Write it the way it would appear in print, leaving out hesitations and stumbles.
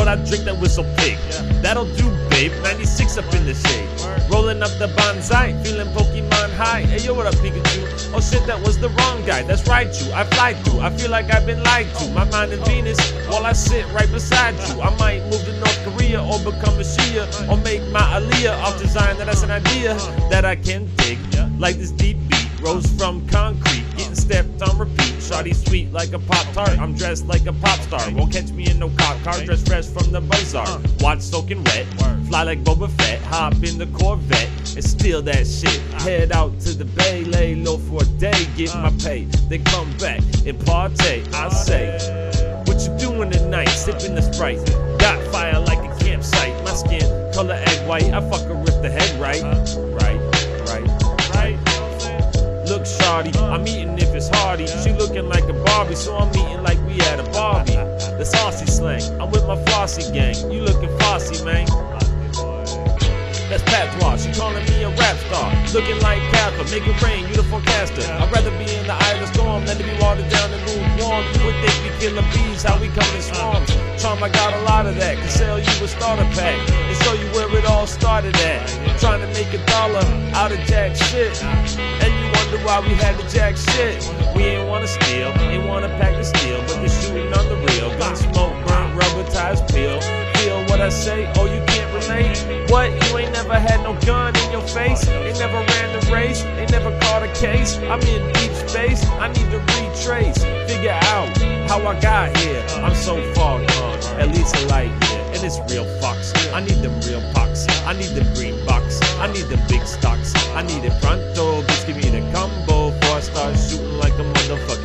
I drink that whistle pig. That'll do, babe. 96 up in the shade. Rolling up the bonsai, feeling Pokemon high. Hey, yo, what up, Pikachu? Oh shit, that was the wrong guy. That's right, you. I fly through. I feel like I've been lied to. My mind in Venus while I sit right beside you. I might move to North Korea or become a Shia or make my Aliyah off design. That's an idea that I can dig. Like this deep beat rose from concrete, getting stepped on repeat. Shawty sweet like a Pop-Tart. I'm dressed like a pop star. Won't catch me in no cop car. Dressed fresh from the bazaar. Watch soaking wet. Fly like Boba Fett. Hop in the Corvette and steal that shit. Head out to the bay, lay low for a day, get my pay, then come back and partay. I say, what you doing tonight? Sipping the Sprite. Got fire like a campsite. My skin color egg white. I fuck her with the head right. Right. Look, shawty, I'm eating if it's hearty. She looking like a Barbie, so I'm eating like we had a Barbie. The saucy slang, I'm with my flossy gang. You looking flossy, man. That's patois, she calling me a rap star. Looking like Kappa, make it rain, you the forecaster. I'd rather be in the eye of the storm than to be watered down and lukewarm. You would think we killing bees, how we come in swarms. Charm, I got a lot of that, can sell you a starter pack and show you where it all started at. Trying to make $1 out of jack shit, and you wonder why we had to jack shit. We ain't wanna steal, ain't wanna pack the steel, but the shooting on the real. Gun smoke, burnt rubber ties peel. Feel what I say? Oh, you can't relate? What? You ain't never had no gun in your face? Ain't never ran the race? Ain't never caught a case? I'm in deep space. I need to retrace, figure out how I got here. I'm so far gone, at least a light year, and it's real fox. I need them real pox. I need the green box. I need the big stocks. I need it pronto. Bitch, give me the combo before I start shooting like a motherfucker.